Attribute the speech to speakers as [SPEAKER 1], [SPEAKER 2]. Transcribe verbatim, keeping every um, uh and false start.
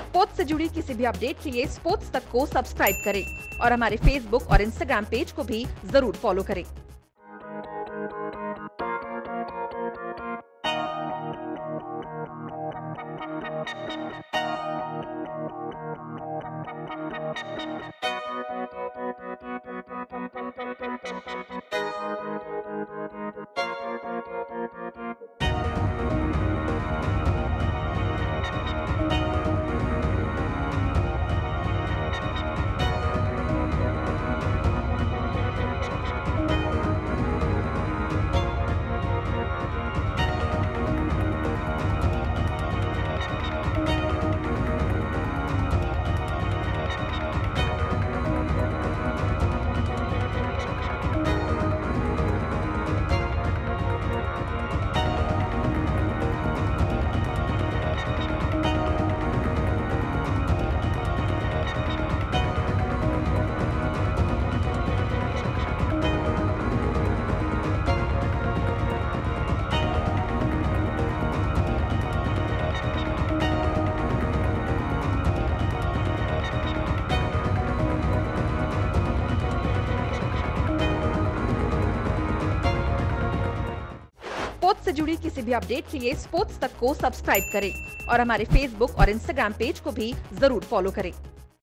[SPEAKER 1] Sports से जुड़ी किसी भी अपडेट के लिए स्पोर्ट्स तक को सब्सक्राइब करें और हमारे फेसबुक और इंस्टाग्राम पेज को भी जरूर फॉलो करें। स्पोर्ट्स से जुड़ी किसी भी अपडेट के लिए स्पोर्ट्स तक को सब्सक्राइब करें और हमारे फेसबुक और इंस्टाग्राम पेज को भी जरूर फॉलो करें।